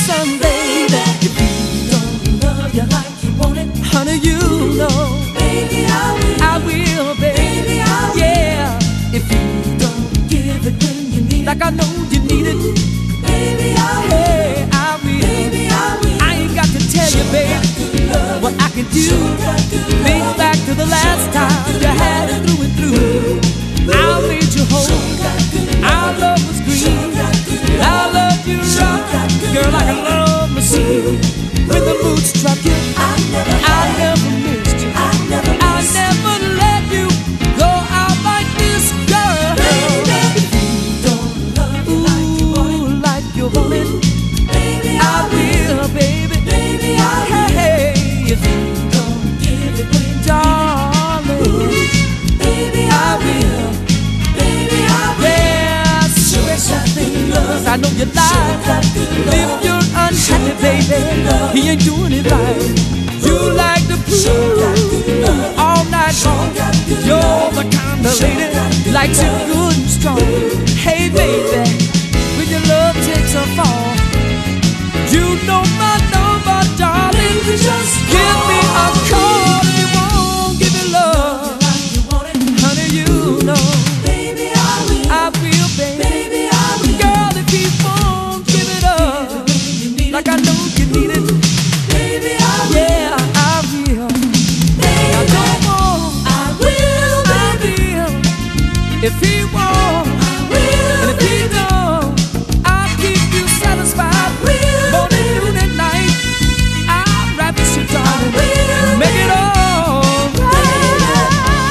some, baby. If you don't love you like you want it, honey, you know, baby, I will, baby, yeah. If you don't give it when you need it, like I know you need it, baby, hey, I will, baby, I ain't got to tell you, baby, what I can do. Think back to the last time you had it through and through. I made you whole. Our love was green. I loved you rock, girl, like a love machine. When the mood struck you, I never missed you. I never let you go out like this, girl. If you don't love me like you want it, like you want it, baby, I will, baby, baby, hey, if you don't give it when darling, baby, I will, baby, yeah, swear something, love. I know you lie. If you're unhappy, baby, he ain't doing it right. You like the prove all night long. You're the kind of lady likes it good and strong. Hey, baby, when your love takes a fall, you know my number, darling. Just give me a call if you won't give me love, honey. You know, baby, I will, baby, girl, if you won't give it up, like I know you need it, baby, yeah, I will. Baby, I don't want, I will, baby, if he won't, I will, and if he don't, I'll keep you satisfied. Morning, noon, and night, I'll ravish you, darling, make it all right.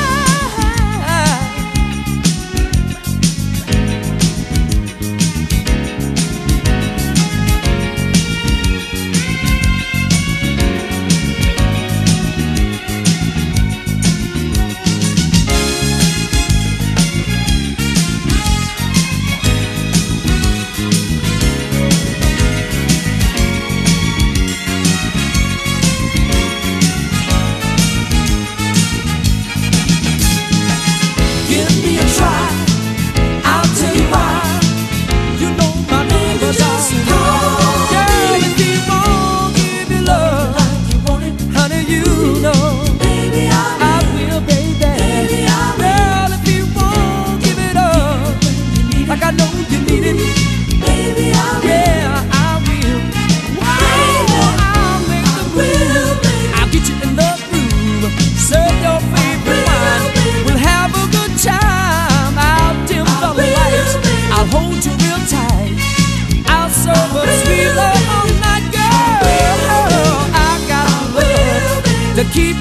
Give me a try, I'll tell you why. You know my number, darling. Girl, if he won't give you love like you want it, honey, you know, baby, I will, baby. Girl, if he won't give it up, like I know you need it, baby, yeah, I will. I'll make the move. I'll get you in the groove. Serve your favorite wine. We'll have a good time. I'll dim the lights. I'll hold you real tight. I'll serve a sweet love all night, girl. I got love to keep